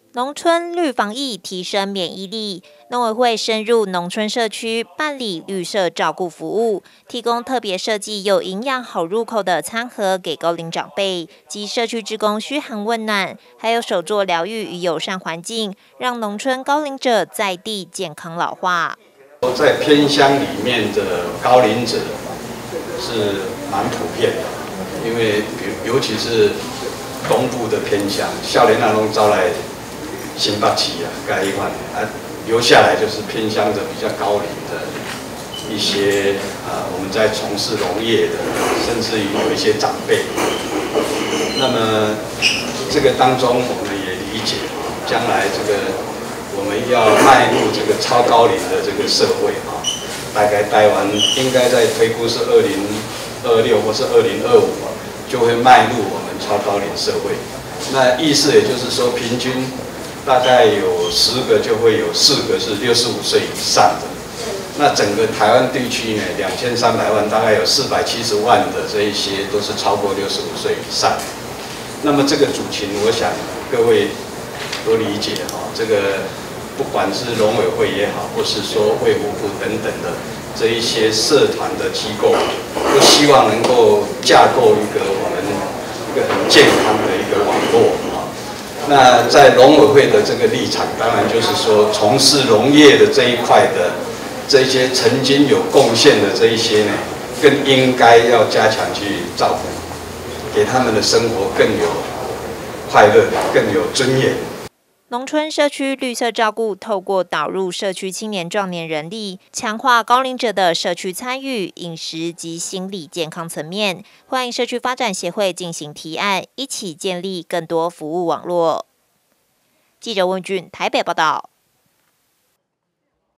农村绿防疫，提升免疫力。农委会深入农村社区办理绿色照顾服务，提供特别设计有营养、好入口的餐盒给高龄长辈及社区志工嘘寒问暖，还有手作疗愈与友善环境，让农村高龄者在地健康老化。 在偏乡里面的高龄者是蛮普遍的，因为尤其是东部的偏乡，少年人拢走来新北市啊，盖一块留下来就是偏乡的比较高龄的一些我们在从事农业的，甚至于有一些长辈。那么这个当中，我们也理解，将来这个我们要迈入这个超高龄的这个社会啊，大概台湾应该在推估是2026或是2025，就会迈入我们超高龄社会。那意思也就是说，平均大概有10个就会有4个是65岁以上的。那整个台湾地区呢，2300万，大概有470万的这一些都是超过65岁以上。那么这个族群，我想各位都理解哈，这个不管是农委会也好，或是说卫福部等等的这一些社团的机构，都希望能够架构一个我们一个很健康的一个网络啊。那在农委会的这个立场，当然就是说，从事农业的这一块的这些曾经有贡献的这一些呢，更应该要加强去照顾，给他们的生活更有快乐，更有尊严。 农村社区绿色照顾透过导入社区青年壮年人力，强化高龄者的社区参与、饮食及心理健康层面。欢迎社区发展协会进行提案，一起建立更多服务网络。记者温俊台北报道。